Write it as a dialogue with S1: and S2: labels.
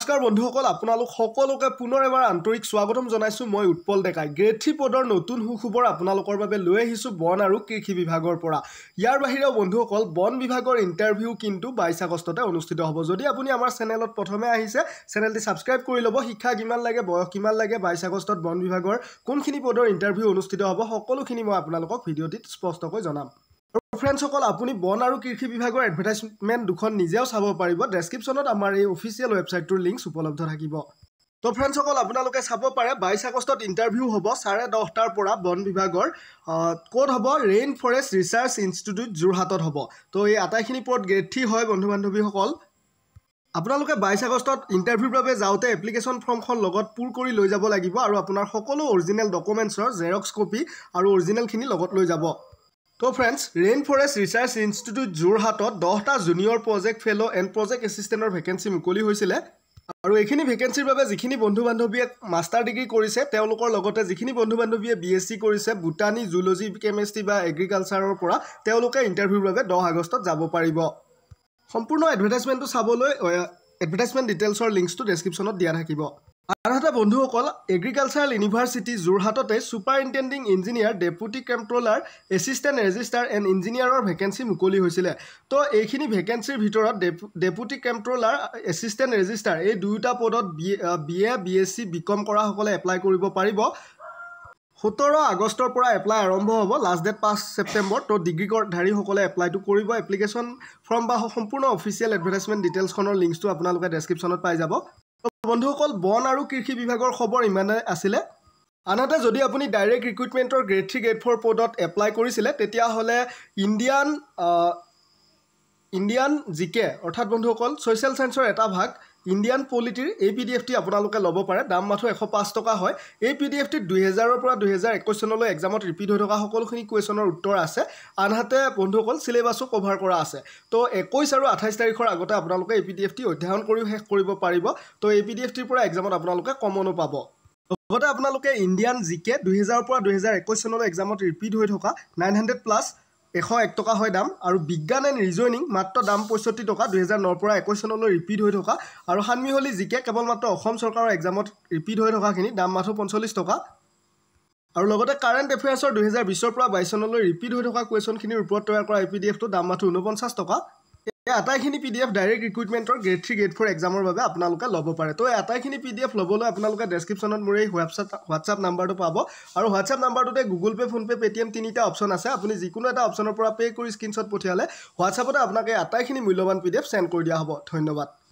S1: নমস্কাৰ বন্ধুসকল আপোনালোক সকলোকে পুনৰ এবাৰ আন্তৰিক স্বাগতম জনাইছো মই উৎপল ডেকাই গ্ৰেড 3 পদৰ নতুন সুখবৰ আপোনালোকৰ বাবে লৈ আহিছো বন আৰু কৃষি বিভাগৰ পৰা ইয়াৰ বাহিৰেও বন্ধুসকল বন বিভাগৰ ইন্টাৰভিউ কিন্তু 22 আগষ্টতে অনুষ্ঠিত হ'ব যদি আপুনি আমাৰ চেনেলত প্ৰথমে আহিছে চেনেলটি সাবস্ক্ৰাইব কৰি লব শিক্ষা কিমান লাগে বয়স কিমান লাগে 22 আগষ্টত বন বিভাগৰ কোনখিনি পদৰ ইন্টাৰভিউ অনুষ্ঠিত হ'ব সকলোখিনি মই আপোনালোকক ভিডিঅ'টিত স্পষ্টকৈ জনাম Friends, আপুনি বন আৰু কৃষি বিভাগৰ এডভাৰটাইজমেন্ট দুখন নিজেও চাব পাৰিব ডেসক্ৰিপচনত আমাৰ এই অফিচিয়েল ওয়েবসাইটৰ লিংক উপলব্ধ থাকিব তো ফ্ৰেন্ডছ আপোনালোকে চাব পাৰে 22 আগষ্টত ইন্টাৰভিউ হ'ব 10:30 টাৰ পৰা বন বিভাগৰ কোড হ'ব ৰেইন ফৰেষ্ট ৰিসাৰ্চ ইনষ্টিটিউট যোৰহাটত হ'ব তো এই আটাইখিনি পদ গ্ৰেড 3 হয় বন্ধু বান্ধৱীসকল আপোনালোকে 22 আগষ্টত ইন্টাৰভিউৰ বাবে যাওতে এপ্লিকেশন ফৰ্মখন লগত পুৰ কৰি লৈ যাব লাগিব আৰু আপোনাৰ সকলো অৰিজিনাল ডকুমেন্টছৰ জেৰক্স কপি আৰু অৰিজিনাল খিনি লগত লৈ যাব তো friends rain forest research institute যোৰহাটত 10টা junior project fellow and project এছিষ্টেণ্টৰ ভেকেন্সি মুকলি হৈছিলে আৰু এইখিনি ভেকেন্সিৰ বাবে যিখিনি বন্ধু বান্ধৱীয়ে মাষ্টাৰ ডিগ্ৰী কৰিছে তেওঁলোকৰ লগতে যিখিনি বন্ধু বান্ধৱীয়ে বিএসসি কৰিছে বুটানী জুলজি কেমিষ্ট্ৰি বা এগ্ৰিকালচাৰৰ পৰা তেওঁলোকে ইন্টাৰভিউৰ বাবে 10 আগষ্টত যাব পাৰিব সম্পূৰ্ণ এডভাৰটাইজমেন্টটো চাবলৈ এডভাৰটাইজমেন্ট ডিটেইলছৰ লিংকটো ডেসক্ৰিপচনত দিয়া থাকিব আনহাতে বন্ধুসকল এগ্ৰিকালচাৰেল ইউনিভাৰ্চিটি যোৰহাটতে superintending engineer deputy controller assistant registrar and ইঞ্জিনিয়াৰৰ ভেকেন্সি মুকলি হৈছিলে তো এইখিনি ভেকেন্সিৰ ভিতৰত ডেপুটি কন্ট্ৰোলাৰ এছিষ্টেণ্ট ৰেজিষ্ট্ৰাৰ এই দুয়োটা পদত বিএ বিএসসি বিকম কৰা সকলে এপ্লাই কৰিব পাৰিব 17 আগষ্টৰ পৰা এপ্লাই আৰম্ভ হ'ব লাষ্ট ডেট 5 ছেপ্টেম্বৰ তো ডিগ্ৰী ধাৰী সকলে এপ্লাইটো কৰিব এপ্লিকেশন ফৰ্ম বা সম্পূৰ্ণ অফিচিয়েল এডভাৰটাইজমেন্ট ডিটেইলছখনৰ লিংকটো আপোনালোকে ডেসক্ৰিপচনত পাই যাব বন্ধুসকল বন আৰু কৃষি বিভাগৰ খবৰ ইমানে আছিল আনহাতে যদি আপুনি ডাইৰেক্ট ৰিক্ৰুটমেন্টৰ গ্ৰেড 3 গ্ৰেড 4 পদত এপ্লাই কৰিছিলে তেতিয়া হলে ইণ্ডিয়ান জিকে অৰ্থাৎ বন্ধুসকল সোশ্যাল সায়েন্সৰ এটা ভাগ ইণ্ডিয়ান পলিটিৰ এই পিডিএফটি আপোনালোকে ল'ব পাৰে দাম মাত্ৰ 105 টকা হয় এই পিডিএফটি 2000 ৰ পৰা 2021 চনলৈ এক্সামত ৰিপিট হৈ থকা সকলোখিনি কোৱেশ্যনৰ উত্তৰ আছে আনহাতে বন্ধুসকল সিলেবাসও কভাৰ কৰা আছে তো 21 আৰু 28 তাৰিখৰ আগতে আপোনালোকে এই পিডিএফটি অধ্যয়ন কৰি শেষ কৰিব পাৰিব তো এই পিডিএফটিৰ পৰা এক্সামত আপোনালোকে কমনো পাব লগতে আপোনালোকে ইণ্ডিয়ান জিকে 2000 ৰ পৰা 2021 চনলৈ এক্সামত ৰিপিট হৈ থকা 900 প্লাস 101 টকা হয় দাম আৰু বিজ্ঞান এণ্ড ৰিজনিং মাত্ৰ দাম 65 টকা 2009 ৰ পৰা 21 চনলৈ ৰিপিট হৈ থকা আৰু হানমিহলি জিকে কেৱল মাত্ৰ অসম চৰকাৰৰ এক্সামত ৰিপিট হৈ থকাখিনি দাম মাত্ৰ 45 টকা আৰু লগতে কাৰেন্ট এফেয়াৰ্ছৰ 2020 ৰ পৰা 22 চনলৈ ৰিপিট হৈ থকা কোৱেশ্যনখিনিৰ ওপৰত তৈয়াৰ কৰা এই পিডিএফটো দাম মাত্ৰ 49 টকা এই আটাইখিনি পিডিএফ ডাইৰেক্ট ৰিক্ৰুটমেন্টৰ গ্ৰেড 3 গ্ৰেড 4 এক্সামৰ বাবে আপোনালোকে ল'ব পাৰে তো এই আটাইখিনি পিডিএফ ল'বলৈ আপোনালোকে ডেসক্ৰিপচনত মোৰ এই হোৱাটছআপ নাম্বাৰটো পাব আৰু হোৱাটছআপ নাম্বাৰটোতে Google Pay PhonePe Paytm তিনিটা অপচন আছে আপুনি যিকোনো এটা অপচনৰ পৰা পে কৰি স্ক্ৰিনশ্বট পঠিয়ালে হোৱাটছআপতে আপোনাক এই আটাইখিনি মূল্যৱান পিডিএফ সেন্ড কৰি দিয়া হ'ব ধন্যবাদ